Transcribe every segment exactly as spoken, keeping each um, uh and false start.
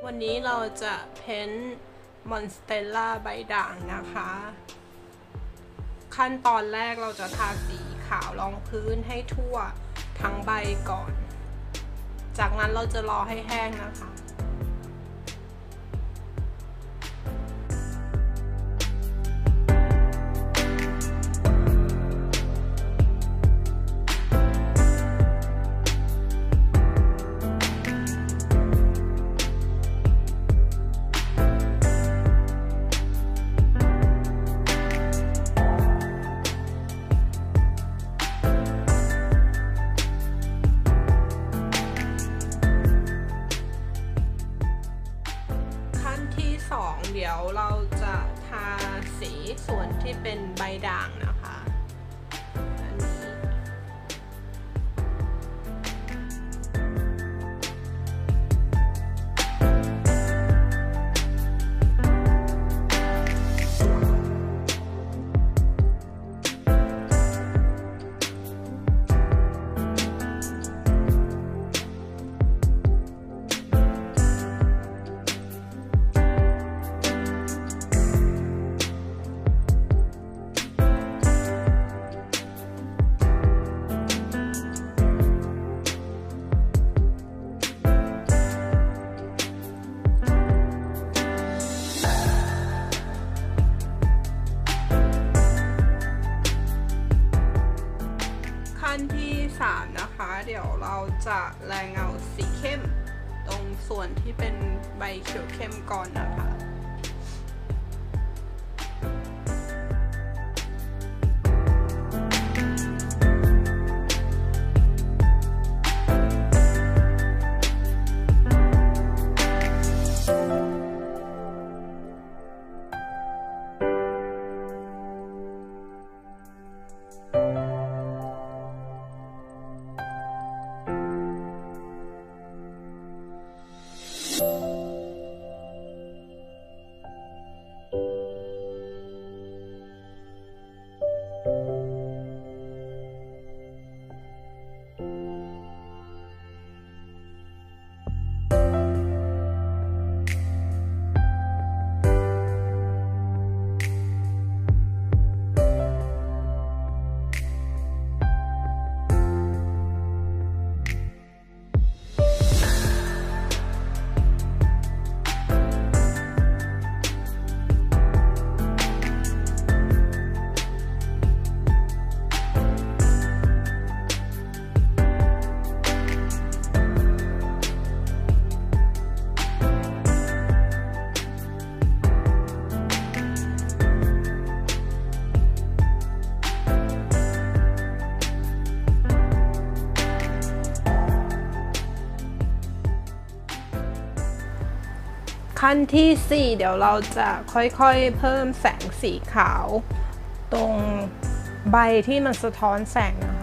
วันนี้เราจะเพ้นท์มอนสเตลล่าใบด่างนะคะขั้นตอนแรกเราจะทาสีขาวรองพื้นให้ทั่วทั้งใบก่อนจากนั้นเราจะรอให้แห้งนะคะสองเดี๋ยวเราจะทาสีส่วนที่เป็นใบด่างนะคะอันนี้ขั้นที่สามนะคะเดี๋ยวเราจะแรงเงาสีเข้มตรงส่วนที่เป็นใบเขียวเข้มก่อนนะคะขั้นที่สี่เดี๋ยวเราจะค่อยๆเพิ่มแสงสีขาวตรงใบที่มันสะท้อนแสงนะคะ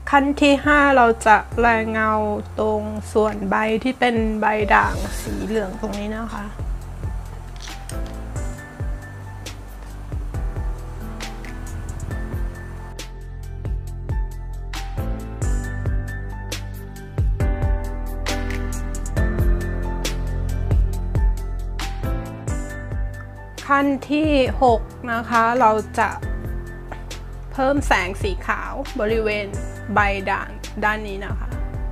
ขั้นที่ห้าเราจะแรงเงาตรงส่วนใบที่เป็นใบด่างสีเหลืองตรงนี้นะคะขั้นที่หกนะคะเราจะเพิ่มแสงสีขาวบริเวณใบด่างด้านนี้นะคะ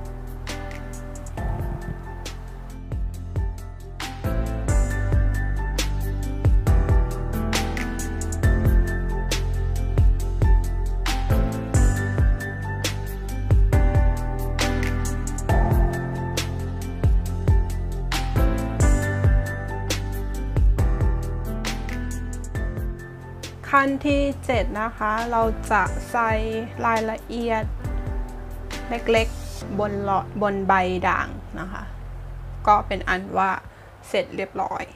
ขั้นที่เจ็ดนะคะเราจะใส่รายละเอียดเล็กๆบนหลอดบนใบด่างนะคะก็เป็นอันว่าเสร็จเรียบร้อย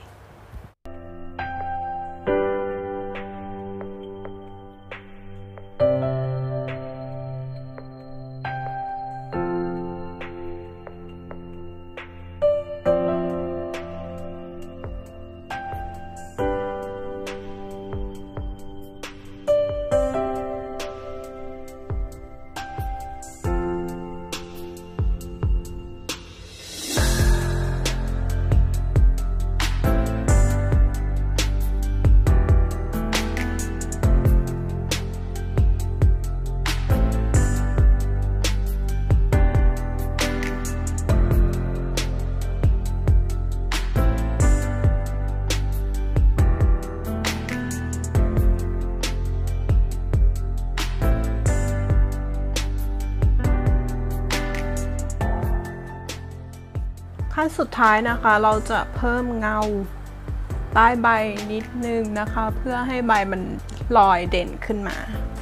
ขั้นสุดท้ายนะคะเราจะเพิ่มเงาใต้ใบนิดนึงนะคะเพื่อให้ใบมันลอยเด่นขึ้นมา